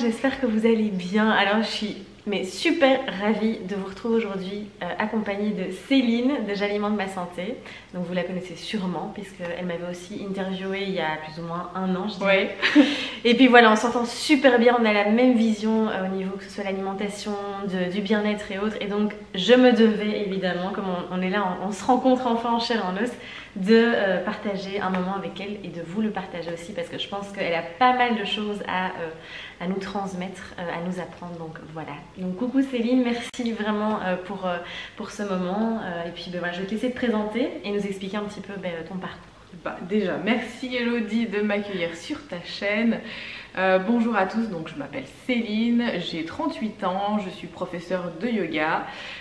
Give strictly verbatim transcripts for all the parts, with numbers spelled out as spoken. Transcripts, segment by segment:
j'espère que vous allez bien. Alors je suis mais super ravie de vous retrouver aujourd'hui euh, accompagnée de Céline de J'alimente ma santé. Donc vous la connaissez sûrement puisqu'elle m'avait aussi interviewée il y a plus ou moins un an, je dirais. Ouais. Et puis voilà, on s'entend super bien, on a la même vision euh, au niveau que ce soit l'alimentation, du bien-être et autres. Et donc je me devais évidemment, comme on, on est là, on, on se rencontre enfin en chair et en os, de euh, partager un moment avec elle et de vous le partager aussi parce que je pense qu'elle a pas mal de choses à, euh, à nous transmettre, euh, à nous apprendre. Donc voilà. Donc coucou Céline, merci vraiment euh, pour, euh, pour ce moment. Euh, et puis ben, voilà, je vais te laisser te présenter et nous expliquer un petit peu ben, ton parcours. Bah, déjà, merci Elodie de m'accueillir sur ta chaîne. Euh, bonjour à tous, donc je m'appelle Céline, j'ai trente-huit ans, je suis professeure de yoga.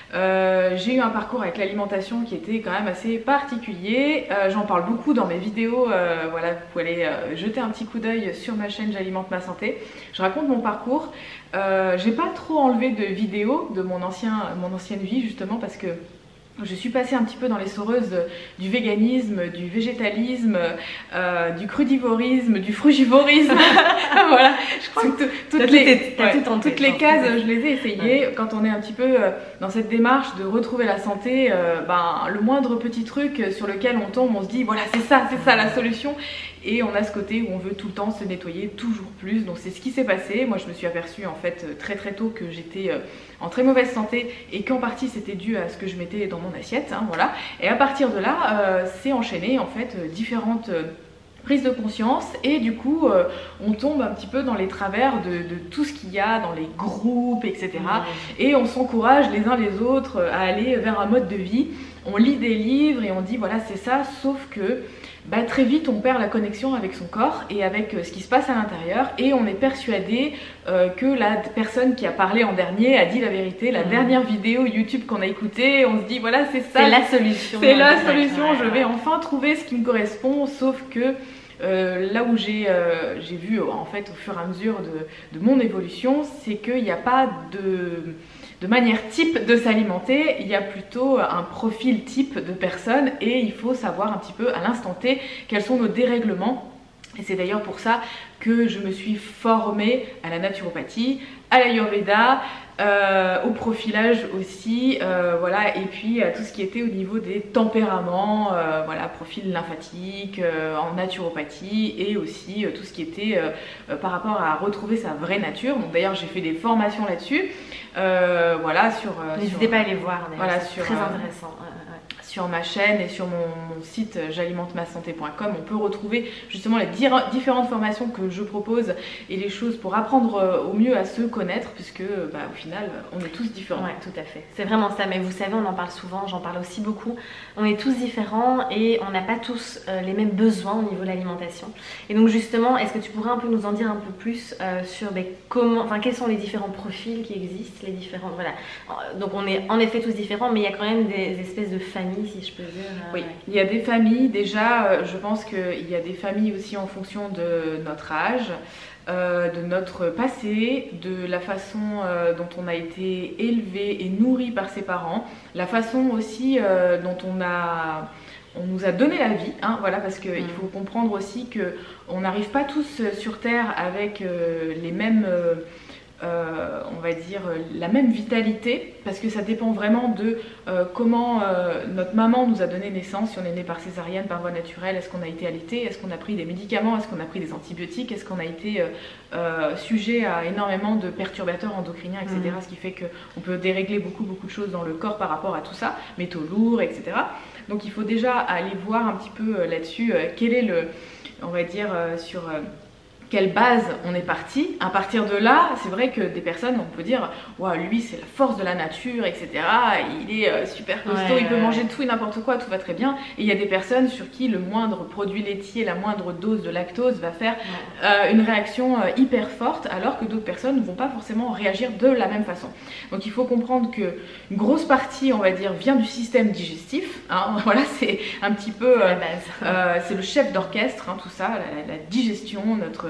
Euh, j'ai eu un parcours avec l'alimentation qui était quand même assez particulier. Euh, J'en parle beaucoup dans mes vidéos, euh, voilà, vous pouvez aller euh, jeter un petit coup d'œil sur ma chaîne J'alimente ma santé. Je raconte mon parcours. Euh, j'ai pas trop enlevé de vidéos de mon, ancien, mon ancienne vie justement parce que je suis passée un petit peu dans les soreuses du véganisme, du végétalisme, euh, du crudivorisme, du frugivorisme. Voilà, je crois que toutes les, ouais, tout en toutes les cases, je les ai essayées. Ouais. Quand on est un petit peu euh, dans cette démarche de retrouver la santé, euh, ben, le moindre petit truc sur lequel on tombe, on se dit voilà c'est ça, c'est ça la solution. Et on a ce côté où on veut tout le temps se nettoyer toujours plus. Donc c'est ce qui s'est passé. Moi je me suis aperçue en fait très très tôt que j'étais en très mauvaise santé et qu'en partie c'était dû à ce que je mettais dans mon assiette. Hein, voilà. Et à partir de là, euh, c'est enchaîné en fait différentes euh, prises de conscience et du coup euh, on tombe un petit peu dans les travers de, de tout ce qu'il y a dans les groupes, et cetera. Mmh. Et on s'encourage les uns les autres à aller vers un mode de vie. On lit des livres et on dit voilà c'est ça, sauf que bah, très vite on perd la connexion avec son corps et avec euh, ce qui se passe à l'intérieur et on est persuadé euh, que la personne qui a parlé en dernier a dit la vérité. La mmh. dernière vidéo YouTube qu'on a écoutée, on se dit voilà c'est ça, c'est la solution, c'est la solution, ouais, je vais ouais. enfin trouver ce qui me correspond, sauf que Euh, là où j'ai euh, vu en fait au fur et à mesure de, de mon évolution, c'est qu'il n'y a pas de, de manière type de s'alimenter, il y a plutôt un profil type de personne et il faut savoir un petit peu à l'instant T quels sont nos dérèglements. Et c'est d'ailleurs pour ça que je me suis formée à la naturopathie, à l'ayurveda, euh, au profilage aussi, euh, voilà, et puis à tout ce qui était au niveau des tempéraments, euh, voilà, profil lymphatique, euh, en naturopathie, et aussi euh, tout ce qui était euh, euh, par rapport à retrouver sa vraie nature. Donc d'ailleurs j'ai fait des formations là-dessus, euh, voilà, sur... Euh, N'hésitez pas à aller voir, voilà, c'est sur, très euh, intéressant. Sur ma chaîne et sur mon, mon site j'alimente ma santé point com, on peut retrouver justement les différentes formations que je propose et les choses pour apprendre au mieux à se connaître, puisque bah, au final on est tous différents. Ouais, tout à fait, c'est vraiment ça. Mais vous savez, on en parle souvent, j'en parle aussi beaucoup, on est tous différents et on n'a pas tous euh, les mêmes besoins au niveau de l'alimentation. Et donc justement, est-ce que tu pourrais un peu nous en dire un peu plus euh, sur ben, comment, enfin quels sont les différents profils qui existent, les différents, voilà. Donc on est en effet tous différents, mais il y a quand même des espèces de familles, si je peux dire. Oui, il y a des familles, déjà je pense qu'il y a des familles aussi en fonction de notre âge, euh, de notre passé, de la façon euh, dont on a été élevé et nourri par ses parents, la façon aussi euh, dont on a... on nous a donné la vie, hein, voilà, parce qu'il mmh. faut comprendre aussi qu'on n'arrive pas tous sur Terre avec euh, les mêmes... Euh, Euh, on va dire la même vitalité, parce que ça dépend vraiment de euh, comment euh, notre maman nous a donné naissance, si on est né par césarienne, par voie naturelle, est-ce qu'on a été allaité, est-ce qu'on a pris des médicaments, est-ce qu'on a pris des antibiotiques, est-ce qu'on a été euh, euh, sujet à énormément de perturbateurs endocriniens, et cetera. Mmh. Ce qui fait qu'on peut dérégler beaucoup beaucoup de choses dans le corps par rapport à tout ça, métaux lourds, et cetera. Donc il faut déjà aller voir un petit peu là-dessus euh, quel est le, on va dire, euh, sur... Euh, quelle base on est parti. À partir de là, c'est vrai que des personnes, on peut dire wow, lui c'est la force de la nature, et cetera. Il est euh, super costaud, ouais, il peut ouais. manger tout et n'importe quoi, tout va très bien. Et il y a des personnes sur qui le moindre produit laitier, la moindre dose de lactose va faire ouais. euh, une réaction euh, hyper forte, alors que d'autres personnes ne vont pas forcément réagir de la même façon. Donc il faut comprendre que une grosse partie, on va dire, vient du système digestif. Hein. Voilà, c'est un petit peu, euh, euh, c'est le chef d'orchestre, hein, tout ça, la, la digestion, notre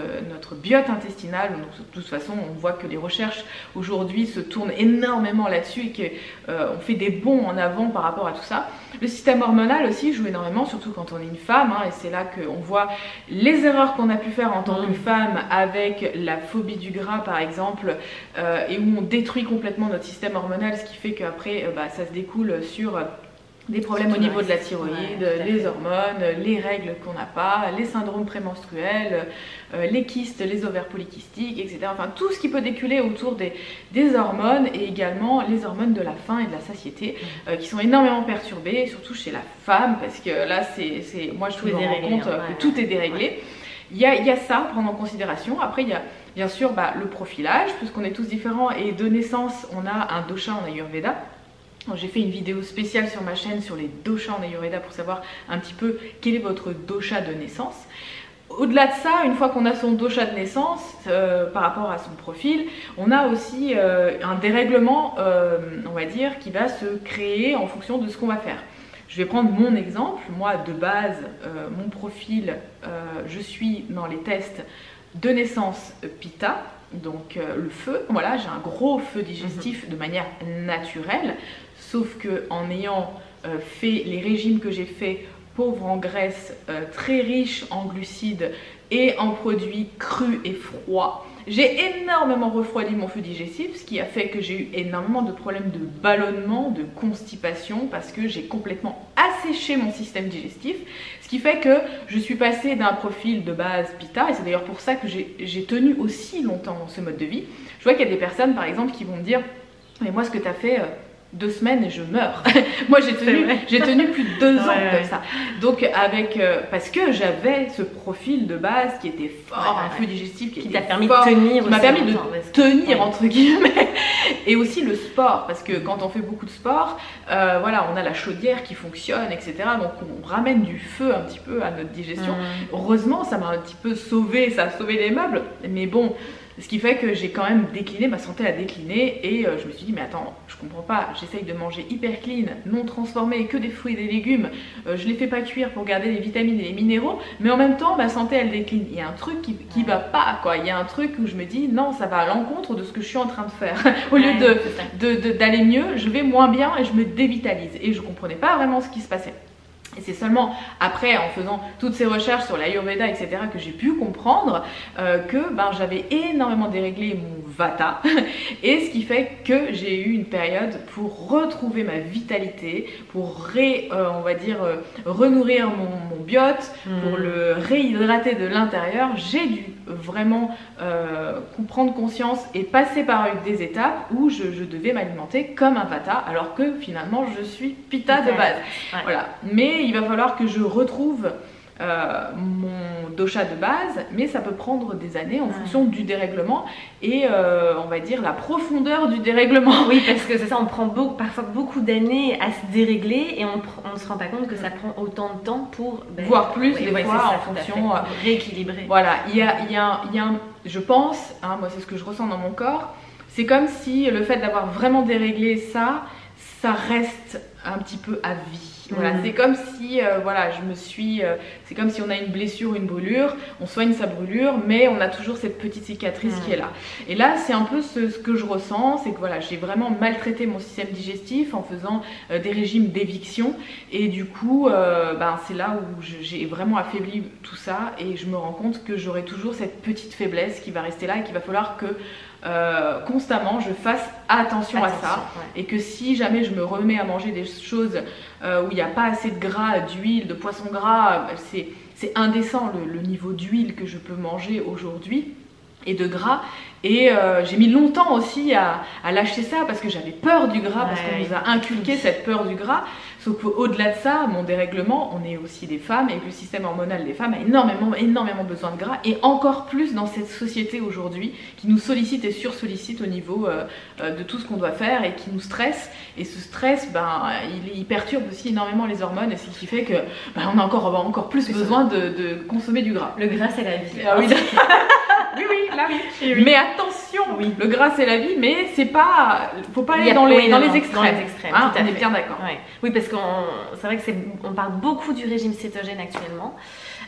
notre biote intestinale. Donc, de toute façon, on voit que les recherches aujourd'hui se tournent énormément là-dessus et qu'on euh, fait des bonds en avant par rapport à tout ça. Le système hormonal aussi joue énormément, surtout quand on est une femme, hein, et c'est là qu'on voit les erreurs qu'on a pu faire en tant mmh. que femme avec la phobie du gras par exemple, euh, et où on détruit complètement notre système hormonal, ce qui fait qu'après euh, bah, ça se découle sur... Euh, des problèmes au niveau de la thyroïde, ouais, les hormones, les règles qu'on n'a pas, les syndromes prémenstruels, euh, les kystes, les ovaires polykystiques, et cetera. Enfin, tout ce qui peut déculer autour des, des hormones et également les hormones de la faim et de la satiété euh, qui sont énormément perturbées, surtout chez la femme, parce que là, c'est, c'est, moi je me rends compte euh, que tout est déréglé. Ouais. Il y a, il y a ça à prendre en considération. Après, il y a bien sûr bah, le profilage, puisqu'on est tous différents et de naissance, on a un dosha en Ayurveda. J'ai fait une vidéo spéciale sur ma chaîne sur les doshas en Ayurveda pour savoir un petit peu quel est votre dosha de naissance. Au-delà de ça, une fois qu'on a son dosha de naissance, euh, par rapport à son profil, on a aussi euh, un dérèglement, euh, on va dire, qui va se créer en fonction de ce qu'on va faire. Je vais prendre mon exemple. Moi, de base, euh, mon profil, euh, je suis dans les tests de naissance Pitta. Donc euh, le feu, voilà, j'ai un gros feu digestif de manière naturelle, sauf que en ayant euh, fait les régimes que j'ai fait, pauvres en graisse, euh, très riches en glucides et en produits crus et froids, j'ai énormément refroidi mon feu digestif, ce qui a fait que j'ai eu énormément de problèmes de ballonnement, de constipation, parce que j'ai complètement asséché mon système digestif, ce qui fait que je suis passée d'un profil de base Pitta, et c'est d'ailleurs pour ça que j'ai tenu aussi longtemps ce mode de vie. Je vois qu'il y a des personnes par exemple qui vont me dire « mais moi ce que tu as fait... Euh, deux semaines et je meurs. » Moi j'ai tenu, j'ai tenu plus de deux ans ouais, comme ouais. ça. Donc avec, euh, parce que j'avais ce profil de base qui était fort, ouais, un ouais. feu digestif qui, qui t'a permis fort, de tenir, qui m'a permis de tenir ouais. entre guillemets. Et aussi le sport, parce que quand on fait beaucoup de sport, euh, voilà, on a la chaudière qui fonctionne, et cetera. Donc on ramène du feu un petit peu à notre digestion. Mmh. Heureusement, ça m'a un petit peu sauvé, ça a sauvé les meubles. Mais bon. Ce qui fait que j'ai quand même décliné, ma santé a décliné et euh, je me suis dit mais attends, je comprends pas, j'essaye de manger hyper clean, non transformé, que des fruits et des légumes, euh, je les fais pas cuire pour garder les vitamines et les minéraux, mais en même temps ma santé elle décline. Il y a un truc qui, qui va pas quoi, il y a un truc où je me dis non, ça va à l'encontre de ce que je suis en train de faire. Au lieu de, de, de, d'aller mieux, je vais moins bien et je me dévitalise et je comprenais pas vraiment ce qui se passait. Et c'est seulement après, en faisant toutes ces recherches sur l'Ayurveda, et cetera, que j'ai pu comprendre euh, que ben, j'avais énormément déréglé mon Vata. Et ce qui fait que j'ai eu une période pour retrouver ma vitalité, pour ré, euh, on va dire, euh, renourrir mon, mon biote, mmh. pour le réhydrater de l'intérieur. J'ai dû vraiment euh, prendre conscience et passer par des étapes où je, je devais m'alimenter comme un Vata, alors que finalement je suis Pitta de base. Ouais. Voilà. Mais il va falloir que je retrouve euh, mon dosha de base, mais ça peut prendre des années en ouais. fonction du dérèglement et euh, on va dire la profondeur du dérèglement. Oui, parce que c'est ça, on prend beaucoup, parfois beaucoup d'années à se dérégler et on ne se rend pas compte que ça prend autant de temps pour... Ben, voire plus oui, des ouais, fois ça, en fonction... euh, rééquilibrer. Voilà, il y a, il y a, il y a un, je pense, hein, moi c'est ce que je ressens dans mon corps, c'est comme si le fait d'avoir vraiment déréglé ça, ça reste un petit peu à vie. Voilà, mmh. c'est comme si, euh, voilà, je me suis, euh, c'est comme si on a une blessure, une brûlure, on soigne sa brûlure, mais on a toujours cette petite cicatrice mmh. qui est là. Et là, c'est un peu ce, ce que je ressens, c'est que voilà, j'ai vraiment maltraité mon système digestif en faisant euh, des régimes d'éviction, et du coup, euh, ben, c'est là où j'ai vraiment affaibli tout ça, et je me rends compte que j'aurai toujours cette petite faiblesse qui va rester là et qu'il va falloir que Euh, constamment je fasse attention, attention à ça ouais. et que si jamais je me remets à manger des choses euh, où il n'y a pas assez de gras, d'huile, de poisson gras, c'est indécent le, le niveau d'huile que je peux manger aujourd'hui et de gras. Et euh, j'ai mis longtemps aussi à, à lâcher ça parce que j'avais peur du gras, ouais, parce qu'on nous a inculqué cette peur du gras. Sauf qu'au-delà de ça, mon dérèglement, on est aussi des femmes et que le système hormonal des femmes a énormément, énormément besoin de gras, et encore plus dans cette société aujourd'hui qui nous sollicite et sursollicite au niveau euh, de tout ce qu'on doit faire et qui nous stresse. Et ce stress, ben, il, il perturbe aussi énormément les hormones, et ce qui fait que ben, on a encore, encore plus besoin de, de consommer du gras. Le gras, c'est la vie. Ah, oui. Oui, oui, là oui. oui. Mais attention, oui. le gras c'est la vie, mais c'est pas, faut pas aller dans les, oui, dans, non, les extrêmes. Dans les extrêmes, hein, on est bien d'accord. Ouais. Oui, parce qu'on, c'est vrai que c'est, on parle beaucoup du régime cétogène actuellement.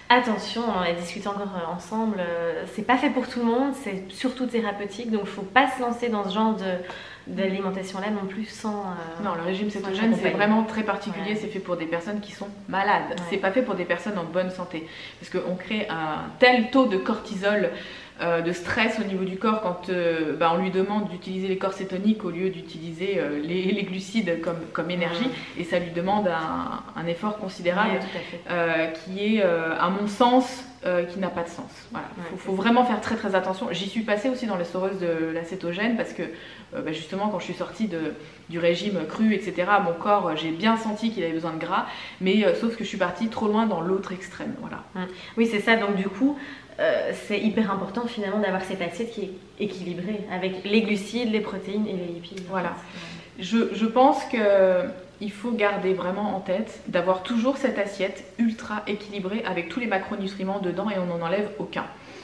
attention, on en a discuté encore euh, ensemble, euh, c'est pas fait pour tout le monde, c'est surtout thérapeutique, donc faut pas se lancer dans ce genre de d'alimentation là non plus sans euh, non, le régime cétogène c'est vraiment très particulier, ouais. C'est fait pour des personnes qui sont malades, ouais. C'est pas fait pour des personnes en bonne santé, parce qu'on crée un tel taux de cortisol, euh, de stress au niveau du corps quand euh, bah, on lui demande d'utiliser les corps cétoniques au lieu d'utiliser euh, les, les glucides comme, comme énergie, ouais. Et ça lui demande un, un effort considérable, ouais, euh, qui est euh, à mon sens Euh, qui n'a pas de sens. Voilà. Il ouais, faut, faut vraiment faire très très attention. J'y suis passée aussi dans les restaureuse de la cétogène parce que euh, bah justement quand je suis sortie de, du régime cru, et cetera, mon corps, j'ai bien senti qu'il avait besoin de gras, mais euh, sauf que je suis partie trop loin dans l'autre extrême. Voilà. Mmh. Oui, c'est ça. Donc du coup, euh, c'est hyper important finalement d'avoir cette assiette qui est équilibrée avec les glucides, les protéines et les lipides. Voilà. Je, je pense que il faut garder vraiment en tête d'avoir toujours cette assiette ultra équilibrée avec tous les macronutriments dedans et on n'en enlève aucun.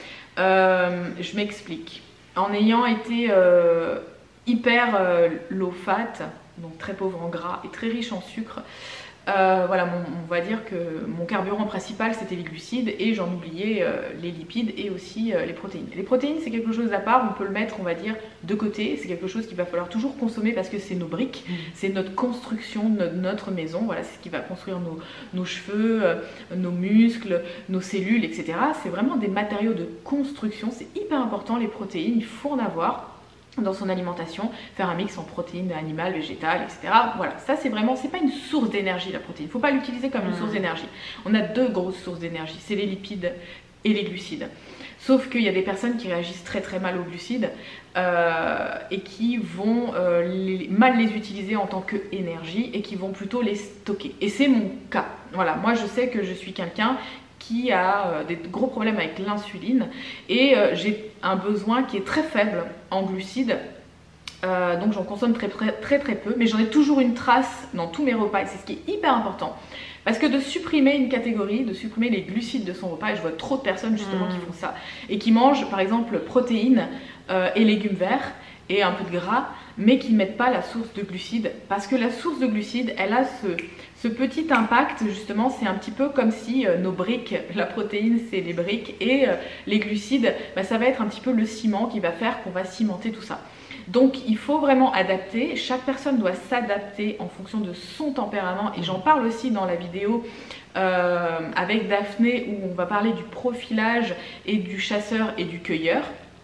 Euh, je m'explique. En ayant été euh, hyper euh, low fat, donc très pauvre en gras et très riche en sucre, euh, voilà, mon, on va dire que mon carburant principal c'était les glucides et j'en oubliais euh, les lipides et aussi euh, les protéines. Les protéines c'est quelque chose à part, on peut le mettre on va dire de côté, c'est quelque chose qu'il va falloir toujours consommer parce que c'est nos briques, mmh. C'est notre construction de notre, notre maison, voilà, c'est ce qui va construire nos, nos cheveux, euh, nos muscles, nos cellules, et cetera. C'est vraiment des matériaux de construction, c'est hyper important les protéines, il faut en avoir dans son alimentation, faire un mix en protéines animales, végétales, et cetera. Voilà, ça c'est vraiment, c'est pas une source d'énergie la protéine, il ne faut pas l'utiliser comme une mmh. source d'énergie. On a deux grosses sources d'énergie, c'est les lipides et les glucides. Sauf qu'il y a des personnes qui réagissent très très mal aux glucides euh, et qui vont euh, les, mal les utiliser en tant qu'énergie et qui vont plutôt les stocker. Et c'est mon cas. Voilà, moi je sais que je suis quelqu'un qui a euh, des gros problèmes avec l'insuline et euh, j'ai un besoin qui est très faible en glucides, euh, donc j'en consomme très, très très très peu, mais j'en ai toujours une trace dans tous mes repas et c'est ce qui est hyper important parce que de supprimer une catégorie, de supprimer les glucides de son repas, et je vois trop de personnes justement mmh. qui font ça et qui mangent par exemple protéines euh, et légumes verts et un peu de gras, mais qui ne mettent pas la source de glucides parce que la source de glucides elle a ce, ce petit impact justement, c'est un petit peu comme si euh, nos briques, la protéine c'est les briques et euh, les glucides bah, ça va être un petit peu le ciment qui va faire qu'on va cimenter tout ça. Donc il faut vraiment adapter, chaque personne doit s'adapter en fonction de son tempérament et j'en parle aussi dans la vidéo euh, avec Daphné où on va parler du profilage et du chasseur et du cueilleur.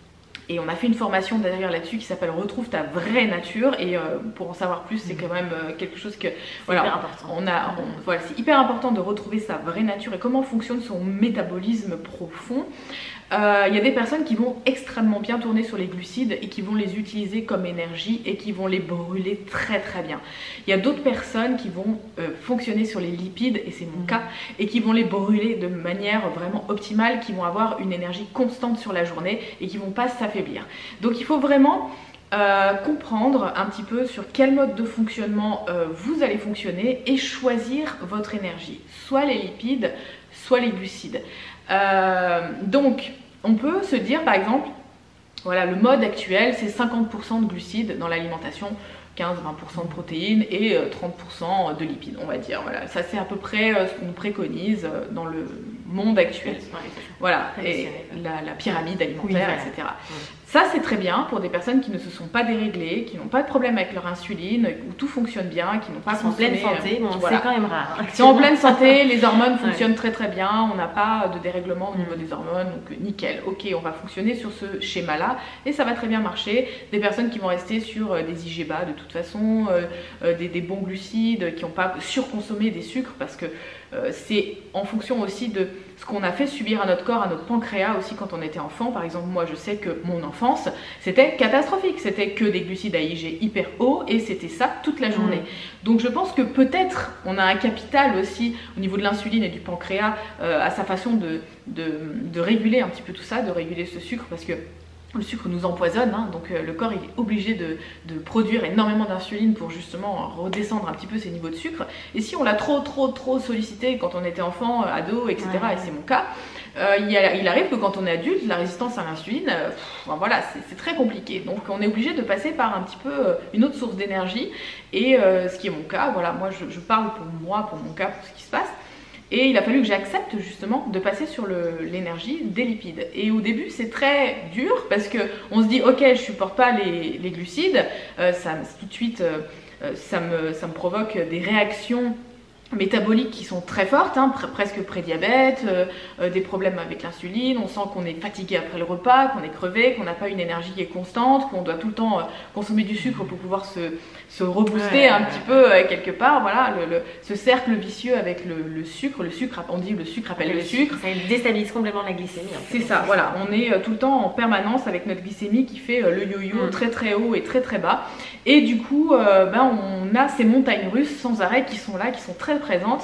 Et on a fait une formation d'ailleurs là-dessus qui s'appelle Retrouve ta vraie nature et euh, pour en savoir plus c'est quand même euh, quelque chose que voilà, hyper important. On a, on, voilà, c'est hyper important de retrouver sa vraie nature et comment fonctionne son métabolisme profond. Il euh, y a des personnes qui vont extrêmement bien tourner sur les glucides et qui vont les utiliser comme énergie et qui vont les brûler très très bien. Il y a d'autres personnes qui vont euh, fonctionner sur les lipides, et c'est mon mmh. cas, et qui vont les brûler de manière vraiment optimale, qui vont avoir une énergie constante sur la journée et qui vont pas s'affaiblir. Donc il faut vraiment euh, comprendre un petit peu sur quel mode de fonctionnement euh, vous allez fonctionner et choisir votre énergie, soit les lipides, soit les glucides. Euh, donc on peut se dire par exemple, voilà, le mode actuel c'est cinquante pour cent de glucides dans l'alimentation, quinze à vingt pour cent de protéines et trente pour cent de lipides, on va dire. Voilà, ça c'est à peu près ce qu'on nous préconise dans le monde actuel. Voilà, et la, la pyramide alimentaire, oui, et cetera. Oui. Ça c'est très bien pour des personnes qui ne se sont pas déréglées, qui n'ont pas de problème avec leur insuline, où tout fonctionne bien, qui n'ont pas consommé. En pleine santé, bon, voilà. C'est quand même rare. Ils sont en pleine santé, les hormones fonctionnent ouais. très très bien, on n'a pas de dérèglement au niveau des hormones, donc nickel. Ok, on va fonctionner sur ce schéma-là et ça va très bien marcher. Des personnes qui vont rester sur des I G B A de toute façon, euh, des, des bons glucides, qui n'ont pas surconsommé des sucres parce que euh, c'est en fonction aussi de ce qu'on a fait subir à notre corps, à notre pancréas aussi quand on était enfant. Par exemple, moi je sais que mon enfance c'était catastrophique, c'était que des glucides à I G hyper hauts et c'était ça toute la journée. Mmh. Donc je pense que peut-être on a un capital aussi au niveau de l'insuline et du pancréas euh, à sa façon de, de, de réguler un petit peu tout ça, de réguler ce sucre parce que le sucre nous empoisonne, hein, donc euh, le corps il est obligé de, de produire énormément d'insuline pour justement redescendre un petit peu ses niveaux de sucre. Et si on l'a trop trop trop sollicité quand on était enfant, ado, et cetera, ouais, et c'est mon cas, euh, il, a, il arrive que quand on est adulte, la résistance à l'insuline, euh, enfin, voilà, c'est très compliqué. Donc on est obligé de passer par un petit peu euh, une autre source d'énergie. Et euh, ce qui est mon cas, voilà, moi je, je parle pour moi, pour mon cas, pour ce qui se passe. Et il a fallu que j'accepte justement de passer sur l'énergie des lipides. Et au début, c'est très dur parce qu'on se dit, ok, je supporte pas les, les glucides, euh, ça, tout de suite, euh, ça, me, ça me provoque des réactions métaboliques qui sont très fortes, hein, pre presque pré-diabète, euh, euh, des problèmes avec l'insuline, on sent qu'on est fatigué après le repas, qu'on est crevé, qu'on n'a pas une énergie qui est constante, qu'on doit tout le temps euh, consommer du sucre pour pouvoir se, se rebooster ouais, un ouais, petit ouais. peu euh, quelque part, voilà, le, le, ce cercle vicieux avec le, le sucre, le sucre, on dit le sucre appelle le, le sucre. Ça déstabilise complètement la glycémie. C'est ça, voilà, on est euh, tout le temps en permanence avec notre glycémie qui fait euh, le yo-yo mmh. très très haut et très très bas, et du coup, euh, ben, on a ces montagnes russes sans arrêt qui sont là, qui sont très présente.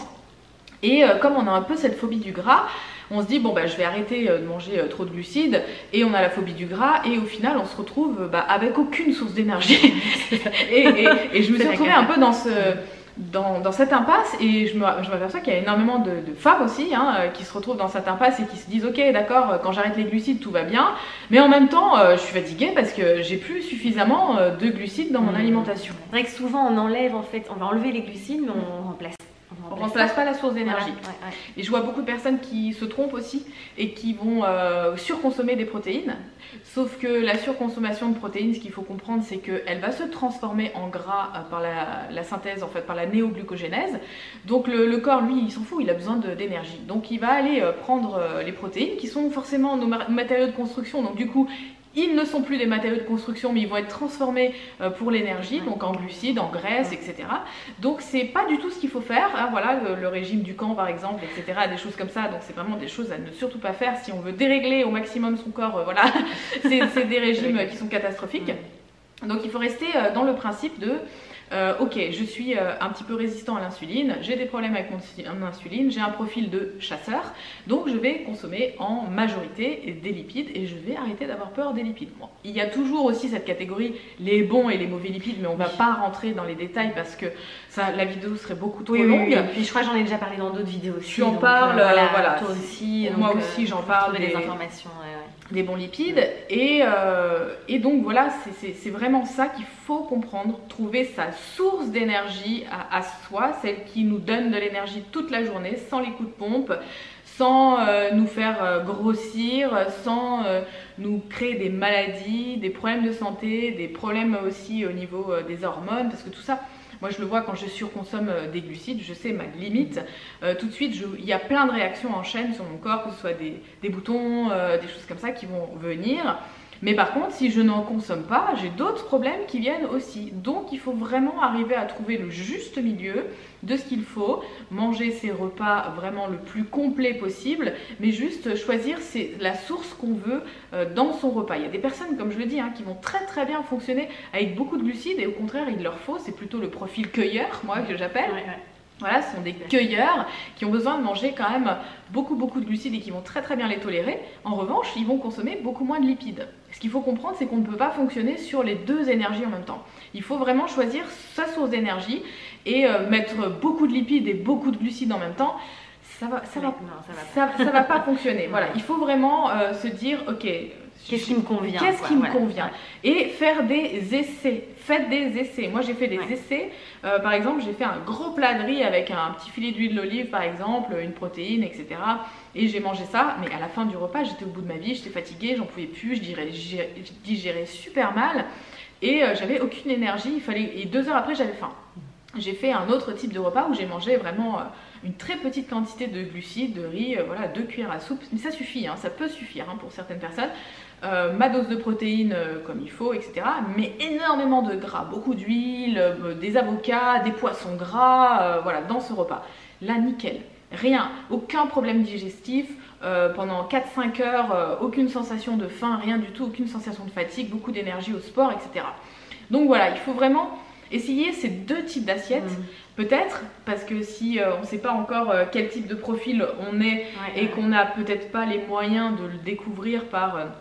Et euh, comme on a un peu cette phobie du gras, on se dit bon bah je vais arrêter euh, de manger euh, trop de glucides, et on a la phobie du gras, et au final on se retrouve euh, bah, avec aucune source d'énergie. et, et, et je me suis retrouvée un peu dans ce dans, dans cette impasse, et je m'aperçois qu'il y a énormément de, de femmes aussi hein, qui se retrouvent dans cette impasse et qui se disent ok d'accord, quand j'arrête les glucides tout va bien, mais en même temps euh, je suis fatiguée parce que j'ai plus suffisamment euh, de glucides dans mon mmh. alimentation. C'est vrai que souvent on enlève en fait, on va enlever les glucides mais on remplace. On ne remplace pas la source d'énergie. Voilà, ouais, ouais. Et je vois beaucoup de personnes qui se trompent aussi et qui vont euh, surconsommer des protéines. Sauf que la surconsommation de protéines, ce qu'il faut comprendre, c'est qu'elle va se transformer en gras euh, par la, la synthèse, en fait, par la néoglucogénèse. Donc le, le corps, lui, il s'en fout, il a besoin d'énergie. Donc il va aller euh, prendre euh, les protéines, qui sont forcément nos matériaux de construction. Donc du coup, ils ne sont plus des matériaux de construction, mais ils vont être transformés pour l'énergie, donc en glucides, en graisses, et cetera. Donc c'est pas du tout ce qu'il faut faire. Hein, voilà, le, le régime du camp, par exemple, et cetera. Des choses comme ça. Donc c'est vraiment des choses à ne surtout pas faire si on veut dérégler au maximum son corps. Euh, voilà, c'est des régimes qui sont catastrophiques. Donc il faut rester dans le principe de Euh, ok, je suis euh, un petit peu résistant à l'insuline, j'ai des problèmes avec mon, mon insuline, j'ai un profil de chasseur, donc je vais consommer en majorité des lipides et je vais arrêter d'avoir peur des lipides. Bon, il y a toujours aussi cette catégorie, les bons et les mauvais lipides, mais on ne va pas rentrer dans les détails parce que ça, la vidéo serait beaucoup trop oui, longue. Oui, oui. Puis je crois que j'en ai déjà parlé dans d'autres vidéos aussi. Tu en parles, euh, voilà, voilà. Toi aussi. Moi donc, aussi, euh, j'en parle. Des, des informations. Ouais, ouais. Des bons lipides et, euh, et donc voilà, c'est vraiment ça qu'il faut comprendre, trouver sa source d'énergie à, à soi, celle qui nous donne de l'énergie toute la journée sans les coups de pompe, sans euh, nous faire euh, grossir, sans euh, nous créer des maladies, des problèmes de santé, des problèmes aussi au niveau euh, des hormones, parce que tout ça, moi je le vois quand je surconsomme euh, des glucides, je sais ma limite, euh, tout de suite je, il y a plein de réactions en chaîne sur mon corps, que ce soit des, des boutons, euh, des choses comme ça qui vont venir. Mais par contre, si je n'en consomme pas, j'ai d'autres problèmes qui viennent aussi. Donc il faut vraiment arriver à trouver le juste milieu de ce qu'il faut, manger ses repas vraiment le plus complet possible, mais juste choisir la source qu'on veut euh, dans son repas. Il y a des personnes, comme je le dis, hein, qui vont très très bien fonctionner avec beaucoup de glucides et au contraire, il leur faut, c'est plutôt le profil cueilleur, moi, que j'appelle. Ouais, ouais. Voilà, ce sont des cueilleurs qui ont besoin de manger quand même beaucoup beaucoup de glucides et qui vont très très bien les tolérer. En revanche, ils vont consommer beaucoup moins de lipides. Ce qu'il faut comprendre, c'est qu'on ne peut pas fonctionner sur les deux énergies en même temps. Il faut vraiment choisir sa source d'énergie et euh, mettre beaucoup de lipides et beaucoup de glucides en même temps. Ça va, ça va, non, ça va, ça, ça va pas fonctionner. Voilà, il faut vraiment euh, se dire, ok, qu'est-ce qui me convient Qu'est-ce qui me voilà. convient et faire des essais. Faites des essais. Moi, j'ai fait des ouais. essais. Euh, par exemple, j'ai fait un gros plat de riz avec un petit filet d'huile d'olive, par exemple, une protéine, et cetera. Et j'ai mangé ça. Mais à la fin du repas, j'étais au bout de ma vie, j'étais fatiguée, j'en pouvais plus, je digérais, je digérais super mal et euh, j'avais aucune énergie. Il fallait et deux heures après, j'avais faim. J'ai fait un autre type de repas où j'ai mangé vraiment euh, une très petite quantité de glucides, de riz, euh, voilà, deux cuillères à soupe. Mais ça suffit, hein, ça peut suffire hein, pour certaines personnes. Euh, ma dose de protéines euh, comme il faut, et cetera. Mais énormément de gras, beaucoup d'huile, euh, des avocats, des poissons gras, euh, voilà, dans ce repas. Là, nickel. Rien, aucun problème digestif. Euh, pendant quatre cinq heures, euh, aucune sensation de faim, rien du tout, aucune sensation de fatigue, beaucoup d'énergie au sport, et cetera. Donc voilà, il faut vraiment essayer ces deux types d'assiettes, mmh. peut-être, parce que si euh, on ne sait pas encore euh, quel type de profil on est ouais, et ouais. qu'on n'a peut-être pas les moyens de le découvrir par euh,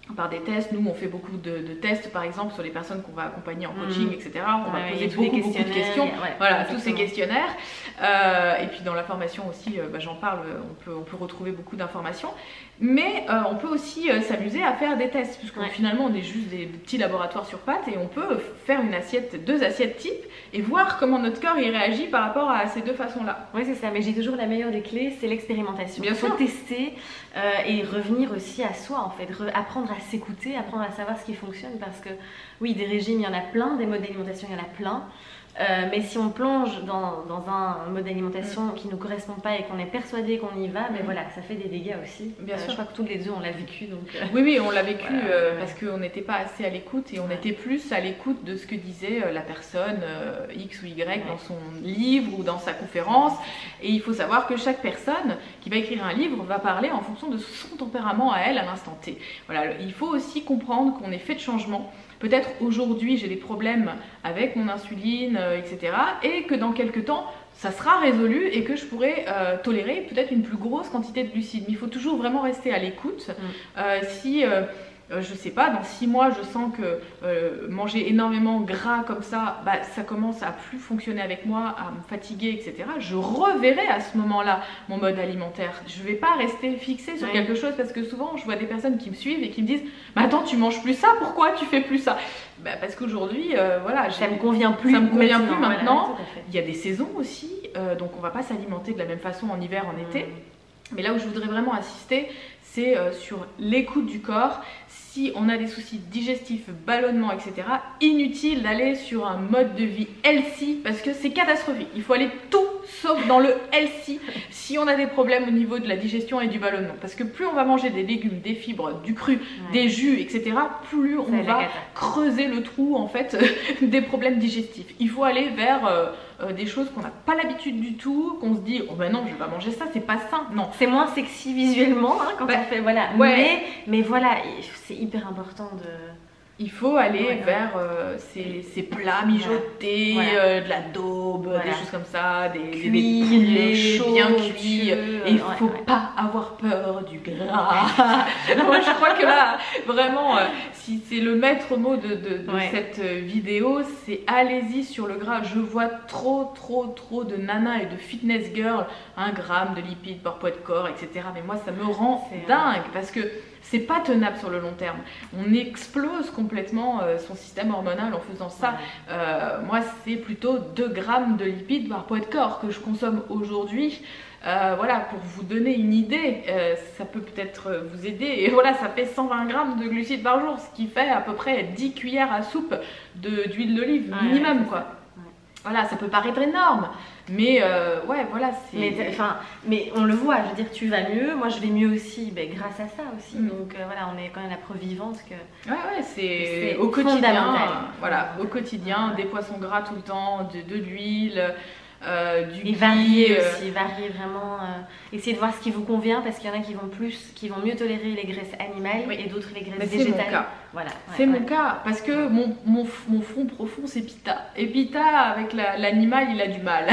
par des tests. Nous, on fait beaucoup de, de tests, par exemple, sur les personnes qu'on va accompagner en coaching, mmh. et cetera. On ouais, va poser beaucoup, beaucoup de questions. Ouais, voilà, exactement. Tous ces questionnaires. Euh, et puis dans la formation aussi, euh, bah, j'en parle, on peut, on peut retrouver beaucoup d'informations. Mais euh, on peut aussi euh, s'amuser à faire des tests, puisque ouais. finalement, on est juste des, des petits laboratoires sur pattes et on peut faire une assiette, deux assiettes types et voir comment notre corps il réagit par rapport à ces deux façons-là. Oui, c'est ça. Mais j'ai toujours la meilleure des clés, c'est l'expérimentation. Il faut tester euh, et revenir aussi à soi, en fait. Re apprendre à s'écouter, apprendre à savoir ce qui fonctionne, parce que oui, des régimes, il y en a plein, des modes d'alimentation, il y en a plein. Euh, mais si on plonge dans, dans un mode d'alimentation mmh. qui ne nous correspond pas et qu'on est persuadé qu'on y va, mais mmh. voilà, ça fait des dégâts aussi. Bien euh, sûr. Je crois que tous les deux on l'a vécu. Donc, euh... Oui, oui, on l'a vécu voilà, euh, ouais. parce qu'on n'était pas assez à l'écoute et on ouais. était plus à l'écoute de ce que disait euh, la personne euh, X ou Y ouais. dans son livre ou dans sa conférence. Et il faut savoir que chaque personne qui va écrire un livre va parler en fonction de son tempérament à elle à l'instant T. Voilà, il faut aussi comprendre qu'on est fait de changements. Peut-être aujourd'hui j'ai des problèmes avec mon insuline, euh, et cetera. Et que dans quelques temps, ça sera résolu et que je pourrai euh, tolérer peut-être une plus grosse quantité de glucides. Mais il faut toujours vraiment rester à l'écoute. Mmh. Euh, si, euh, euh, je sais pas, dans six mois, je sens que euh, manger énormément gras comme ça, bah, ça commence à plus fonctionner avec moi, à me fatiguer, et cetera. Je reverrai à ce moment-là mon mode alimentaire. Je vais pas rester fixée sur oui. quelque chose parce que souvent, je vois des personnes qui me suivent et qui me disent « Mais attends, tu manges plus ça, pourquoi tu fais plus ça ?» Bah, parce qu'aujourd'hui, euh, voilà, ça me convient plus. Ça me convient plus maintenant. Voilà, il y a des saisons aussi, euh, donc on va pas s'alimenter de la même façon en hiver, en mmh. été. Mais là où je voudrais vraiment insister, c'est euh, sur l'écoute du corps. Si on a des soucis digestifs, ballonnement, et cetera, inutile d'aller sur un mode de vie healthy parce que c'est catastrophique. Il faut aller tout sauf dans le healthy si on a des problèmes au niveau de la digestion et du ballonnement. Parce que plus on va manger des légumes, des fibres, du cru, ouais. des jus, et cetera, plus on va creuser le trou en fait des problèmes digestifs. Il faut aller vers euh, euh, des choses qu'on n'a pas l'habitude du tout, qu'on se dit oh ben non je vais pas manger ça, c'est pas sain. Non. C'est moins sexy visuellement hein, quand bah, on fait voilà. Ouais. Mais, mais voilà, c'est hyper important de... Il faut aller ouais, vers euh, ces, ces plats mijotés, voilà. euh, de la daube, voilà. des choses comme ça, des, cuit, des, des chaud, bien cuits. Euh, et il ne faut ouais, pas ouais. avoir peur du gras. Moi, je crois que là, vraiment, euh, si c'est le maître mot de, de, de ouais. cette vidéo, c'est allez-y sur le gras. Je vois trop, trop, trop de nanas et de fitness girls, un gramme de lipides par poids de corps, et cetera. Mais moi, ça me rend dingue parce que c'est pas tenable sur le long terme. On explose complètement euh, son système hormonal en faisant ça. Euh, moi, c'est plutôt deux grammes de lipides par poids de corps que je consomme aujourd'hui. Euh, voilà, pour vous donner une idée, euh, ça peut peut-être vous aider. Et voilà, ça fait cent vingt grammes de glucides par jour, ce qui fait à peu près dix cuillères à soupe d'huile d'olive minimum, quoi. Voilà, ça peut paraître énorme, mais euh, ouais, voilà, c'est... Mais, mais on le voit, je veux dire, tu vas mieux, moi je vais mieux aussi, ben, grâce à ça aussi. Mm. Donc euh, voilà, on est quand même la preuve vivante que... Ouais, ouais, c'est au quotidien, voilà, au quotidien, des poissons gras tout le temps, de, de l'huile... Euh, du et varier euh... aussi, varier vraiment, euh, essayez de voir ce qui vous convient parce qu'il y en a qui vont plus, qui vont mieux tolérer les graisses animales oui. et d'autres les graisses mais végétales. C'est mon cas. Voilà, c'est ouais, mon ouais. cas parce que mon, mon, mon fond profond c'est Pitta et Pitta avec l'animal la, il a du mal.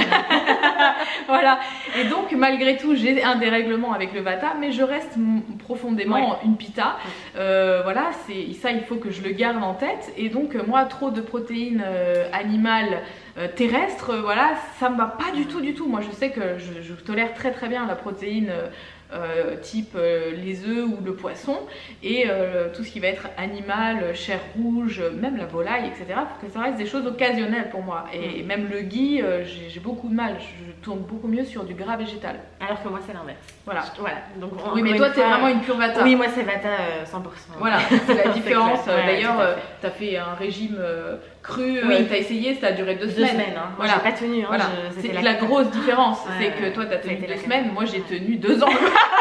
Voilà, et donc malgré tout j'ai un dérèglement avec le Vata mais je reste profondément ouais. une Pitta. Euh, voilà, c'est ça, il faut que je le garde en tête et donc moi trop de protéines euh, animales Euh, terrestre, euh, voilà, ça me va pas du tout, du tout. Moi, je sais que je, je tolère très très bien la protéine euh, euh, type euh, les œufs ou le poisson et euh, tout ce qui va être animal, chair rouge, même la volaille, et cetera. Pour que ça reste des choses occasionnelles pour moi. Et, et même le ghee, euh, j'ai beaucoup de mal. Je, je tourne beaucoup mieux sur du gras végétal. Alors que moi, c'est l'inverse. Voilà. voilà. Donc, oui, mais toi, tu es vraiment une pure Vata. Oui, moi, c'est Vata euh, cent pour cent. Voilà, c'est la différence. Ouais, d'ailleurs, euh, tu as fait un régime euh, cru, oui. euh, tu as essayé, ça a duré deux, deux semaines. semaines hein. Voilà. J'ai pas tenu. Hein, voilà. C'est la, la grosse différence. Ouais, c'est que toi, tu as tenu deux semaines, moi, j'ai tenu deux ans.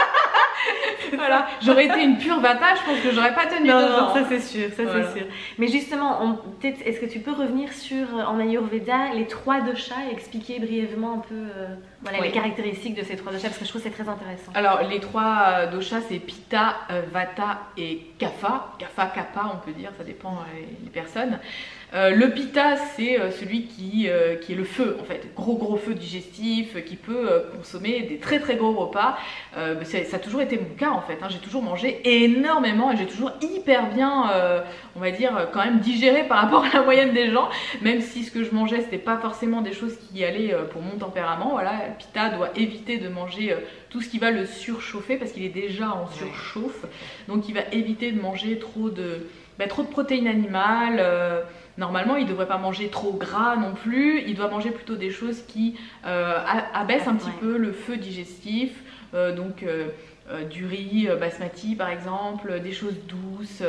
Voilà, j'aurais été une pure Vata, je pense que j'aurais pas tenu non, deux non, ans. Ça c'est sûr, ça voilà. c'est sûr. Mais justement, est-ce que tu peux revenir sur en Ayurveda les trois doshas et expliquer brièvement un peu euh, voilà, oui. les caractéristiques de ces trois doshas parce que je trouve que c'est très intéressant. Alors les trois doshas c'est Pitta, euh, Vata et Kapha. Kapha, Kapha on peut dire, ça dépend euh, les personnes. Euh, le pitta, c'est euh, celui qui, euh, qui est le feu, en fait, gros gros feu digestif, euh, qui peut euh, consommer des très très gros repas. Euh, ça a toujours été mon cas en fait, hein. J'ai toujours mangé énormément et j'ai toujours hyper bien, euh, on va dire, quand même digéré par rapport à la moyenne des gens, même si ce que je mangeais, c'était pas forcément des choses qui allaient euh, pour mon tempérament. Voilà, le pitta doit éviter de manger euh, tout ce qui va le surchauffer parce qu'il est déjà en surchauffe, donc il va éviter de manger trop de, bah, trop de protéines animales. euh, Normalement, il ne devrait pas manger trop gras non plus, il doit manger plutôt des choses qui euh, abaissent un petit ouais. peu le feu digestif, euh, donc euh, euh, du riz euh, basmati par exemple, des choses douces.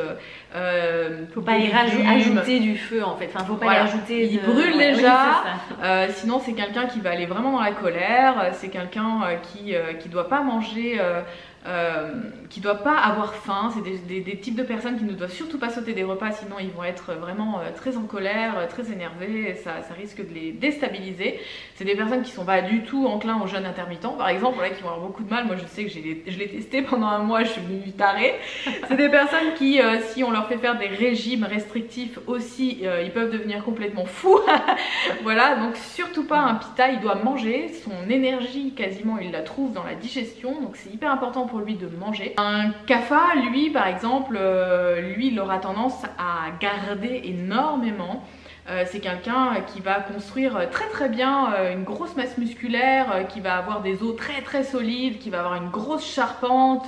Euh, faut pas y ajouter du feu en fait, enfin faut pas voilà. y ajouter. Il de... brûle ouais, déjà, oui, euh, sinon c'est quelqu'un qui va aller vraiment dans la colère, c'est quelqu'un euh, qui ne euh, doit pas manger... Euh, Euh, qui ne doit pas avoir faim, c'est des, des, des types de personnes qui ne doivent surtout pas sauter des repas, sinon ils vont être vraiment euh, très en colère, euh, très énervés, et ça, ça risque de les déstabiliser. C'est des personnes qui ne sont pas du tout enclins au jeûne intermittent, par exemple, là, qui vont avoir beaucoup de mal. Moi je sais que je l'ai testé pendant un mois, je suis devenue tarée. C'est des personnes qui, euh, si on leur fait faire des régimes restrictifs aussi, euh, ils peuvent devenir complètement fous. Voilà, donc surtout pas un pitta, il doit manger, son énergie quasiment il la trouve dans la digestion, donc c'est hyper important pour lui de manger. Un kapha, lui par exemple, euh, lui il aura tendance à garder énormément. Euh, c'est quelqu'un qui va construire très très bien euh, une grosse masse musculaire, euh, qui va avoir des os très très solides, qui va avoir une grosse charpente,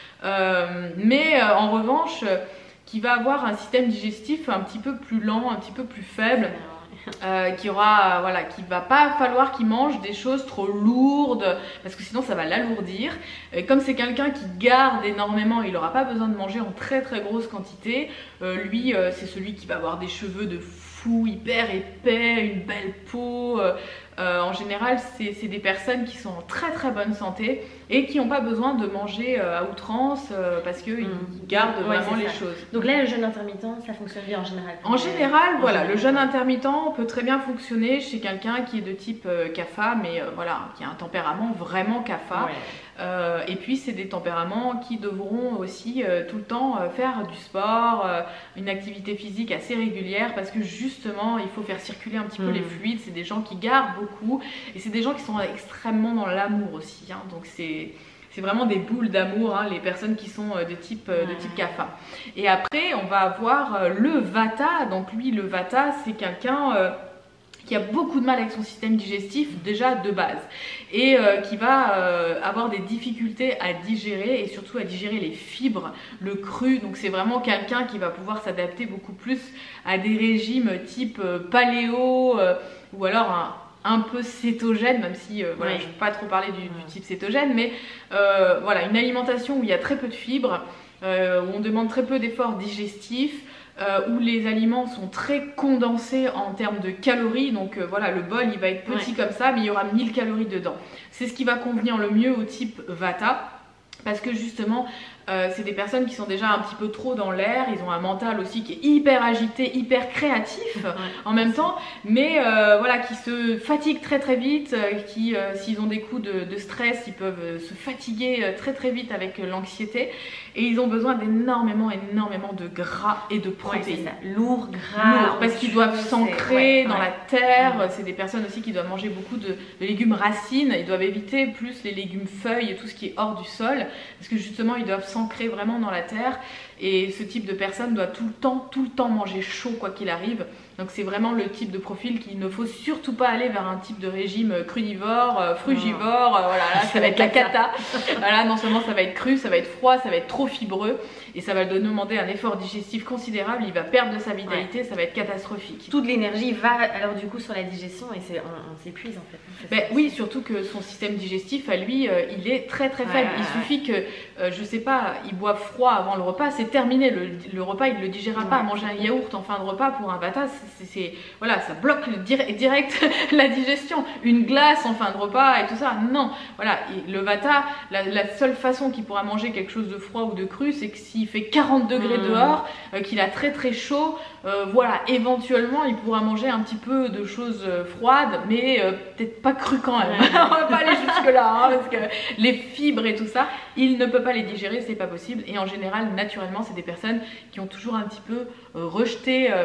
euh, mais euh, en revanche euh, qui va avoir un système digestif un petit peu plus lent, un petit peu plus faible. Euh, qui aura, euh, voilà, qui va pas falloir qu'il mange des choses trop lourdes parce que sinon ça va l'alourdir. Et comme c'est quelqu'un qui garde énormément, il n'aura pas besoin de manger en très très grosse quantité. Euh, lui, euh, c'est celui qui va avoir des cheveux de fou, hyper épais, une belle peau. Euh, euh, en général, c'est des personnes qui sont en très très bonne santé et qui n'ont pas besoin de manger euh, à outrance euh, parce qu'ils mmh. gardent ouais, vraiment les choses. Donc là, le jeûne intermittent, ça fonctionne bien en général. En général, en voilà, général. Le jeûne intermittent peut très bien fonctionner chez quelqu'un qui est de type euh, kapha, mais euh, voilà, qui a un tempérament vraiment kapha. Ouais. Euh, et puis, c'est des tempéraments qui devront aussi euh, tout le temps euh, faire du sport, euh, une activité physique assez régulière parce que justement, il faut faire circuler un petit mmh. peu les fluides. C'est des gens qui gardent beaucoup et c'est des gens qui sont extrêmement dans l'amour aussi. Hein, donc, c'est... C'est vraiment des boules d'amour, hein, les personnes qui sont de type, de type kapha. Et après, on va avoir le vata. Donc lui, le vata, c'est quelqu'un euh, qui a beaucoup de mal avec son système digestif, déjà de base. Et euh, qui va euh, avoir des difficultés à digérer et surtout à digérer les fibres, le cru. Donc c'est vraiment quelqu'un qui va pouvoir s'adapter beaucoup plus à des régimes type euh, paléo euh, ou alors un... un peu cétogène, même si euh, voilà, oui. je ne vais pas trop parler du, du type cétogène, mais euh, voilà, une alimentation où il y a très peu de fibres, euh, où on demande très peu d'efforts digestifs, euh, où les aliments sont très condensés en termes de calories, donc euh, voilà, le bol il va être petit oui. comme ça, mais il y aura mille calories dedans. C'est ce qui va convenir le mieux au type vata, parce que justement, Euh, c'est des personnes qui sont déjà un petit peu trop dans l'air, ils ont un mental aussi qui est hyper agité, hyper créatif ouais, en même temps, mais euh, voilà, qui se fatiguent très très vite, euh, qui euh, s'ils ont des coups de, de stress, ils peuvent euh, se fatiguer euh, très très vite avec euh, l'anxiété, et ils ont besoin d'énormément énormément de gras et de protéines. Ouais, lourd, gras, lourd, parce qu'ils doivent s'ancrer ouais, dans ouais. la terre. Ouais. C'est des personnes aussi qui doivent manger beaucoup de, de légumes racines, ils doivent éviter plus les légumes feuilles et tout ce qui est hors du sol, parce que justement ils doivent s'ancrer vraiment dans la terre, et ce type de personne doit tout le temps tout le temps manger chaud quoi qu'il arrive. Donc c'est vraiment le type de profil qu'il ne faut surtout pas aller vers un type de régime crudivore, frugivore, oh. voilà, là ça va être la cata. Voilà, non seulement ça va être cru, ça va être froid, ça va être trop fibreux et ça va lui demander un effort digestif considérable, il va perdre de sa vitalité, ouais. ça va être catastrophique. Toute l'énergie va alors du coup sur la digestion et on, on s'épuise en fait. Ben, oui, surtout que son système digestif à lui, euh, il est très très faible. Ouais, il ouais, suffit ouais. que, euh, je sais pas, il boive froid avant le repas, c'est terminé. Le, le repas, il ne le digérera ouais. pas. Manger un yaourt en fin de repas pour un vata, c'est voilà, ça bloque le direct, direct la digestion. Une glace en fin de repas et tout ça, non. Voilà, et le vata, la, la seule façon qu'il pourra manger quelque chose de froid ou de cru, c'est que s'il fait quarante degrés mmh. dehors, euh, qu'il a très très chaud, euh, voilà, éventuellement il pourra manger un petit peu de choses euh, froides, mais euh, peut-être pas cru quand même. Ouais. On va pas aller jusque là, hein, parce que les fibres et tout ça, il ne peut pas les digérer, c'est pas possible. Et en général, naturellement, c'est des personnes qui ont toujours un petit peu euh, rejeté euh,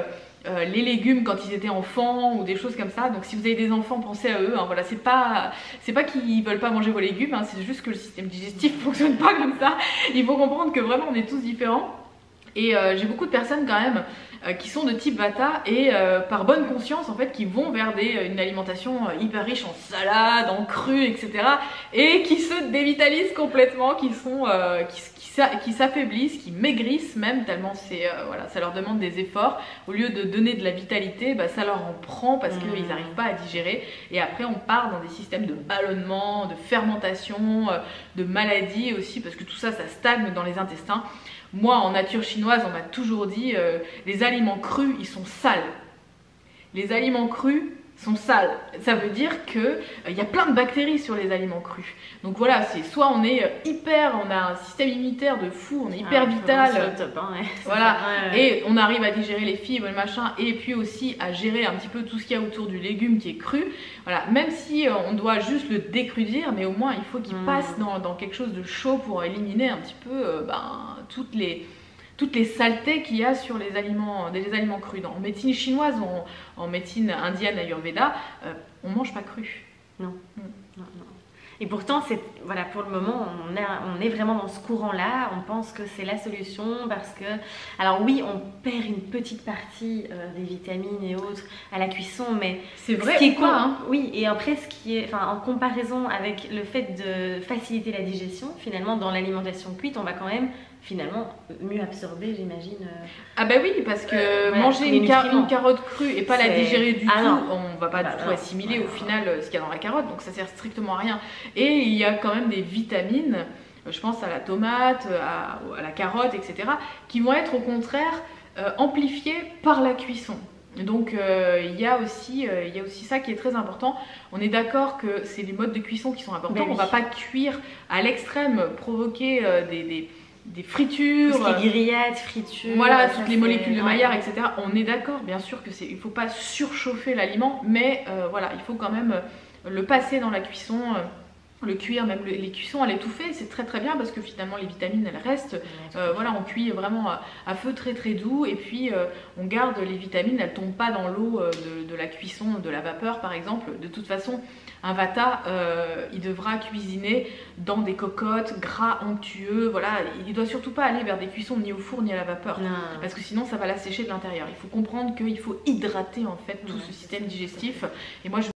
euh, les légumes quand ils étaient enfants ou des choses comme ça. Donc si vous avez des enfants, pensez à eux. Hein, voilà, c'est pas, c'est pas qu'ils veulent pas manger vos légumes, hein, c'est juste que le système digestif fonctionne pas comme ça. Il faut comprendre que vraiment on est tous différents. Et euh, j'ai beaucoup de personnes quand même euh, qui sont de type Vata et euh, par bonne conscience en fait qui vont vers des, une alimentation hyper riche en salade, en cru, et cetera. Et qui se dévitalisent complètement, qui sont, euh, qui, qui s'affaiblissent, qui maigrissent même tellement c'est, euh, voilà, ça leur demande des efforts. Au lieu de donner de la vitalité, bah, ça leur en prend parce qu'ils mmh. n'arrivent pas à digérer. Et après on part dans des systèmes de ballonnement, de fermentation, euh, de maladies aussi parce que tout ça, ça stagne dans les intestins. Moi, en nature chinoise, on m'a toujours dit euh, les aliments crus, ils sont sales. Les aliments crus sont sales. Ça veut dire qu'il euh, y a plein de bactéries sur les aliments crus. Donc voilà, c'est soit on est hyper, on a un système immunitaire de fou, on est hyper ah, vital. C'est top, hein, ouais. Voilà, ouais, ouais. Et on arrive à digérer les fibres, le machin, et puis aussi à gérer un petit peu tout ce qu'il y a autour du légume qui est cru. Voilà, même si euh, on doit juste le décrudir, mais au moins il faut qu'il mmh. passe dans, dans quelque chose de chaud pour éliminer un petit peu euh, ben, toutes les... toutes les saletés qu'il y a sur les aliments, des aliments crus. En médecine chinoise, en, en médecine indienne, ayurveda, euh, on mange pas cru. Non. Mm. non, non. Et pourtant, c'est, voilà, pour le moment, on, a, on est vraiment dans ce courant-là. On pense que c'est la solution parce que, alors oui, on perd une petite partie euh, des vitamines et autres à la cuisson, mais c'est vrai. Ce qui est quoi, hein. Oui, et après, ce qui est, enfin, en comparaison avec le fait de faciliter la digestion, finalement, dans l'alimentation cuite, on va quand même finalement mieux absorber, j'imagine. Euh, ah bah oui, parce que euh, ouais, manger une, car une carotte crue et pas la digérer du ah tout, non. on va pas bah, du tout non. assimiler ouais, au final euh, ce qu'il y a dans la carotte, donc ça sert strictement à rien. Et il y a quand même des vitamines, je pense à la tomate, à, à la carotte, et cetera, qui vont être au contraire euh, amplifiées par la cuisson. Donc euh, il y a aussi, euh, il y a aussi ça qui est très important. On est d'accord que c'est les modes de cuisson qui sont importants. Ben oui. On va pas cuire à l'extrême, provoquer euh, des, des des fritures, tout ce qui est grillades, fritures, voilà, toutes les molécules de Maillard, et cetera. On est d'accord, bien sûr que c'est, il faut pas surchauffer l'aliment, mais euh, voilà, il faut quand même le passer dans la cuisson, euh, le cuire, même le, les cuissons à l'étouffer, c'est très très bien parce que finalement les vitamines elles restent. Euh, voilà, on cuit vraiment à, à feu très très doux et puis euh, on garde les vitamines, elles tombent pas dans l'eau euh, de, de la cuisson, de la vapeur par exemple. De toute façon, un Vata, euh, il devra cuisiner dans des cocottes, gras, onctueux, voilà, il doit surtout pas aller vers des cuissons ni au four ni à la vapeur, non. Parce que sinon ça va l'assécher de l'intérieur. Il faut comprendre qu'il faut hydrater en fait tout non, ce système digestif. Et moi je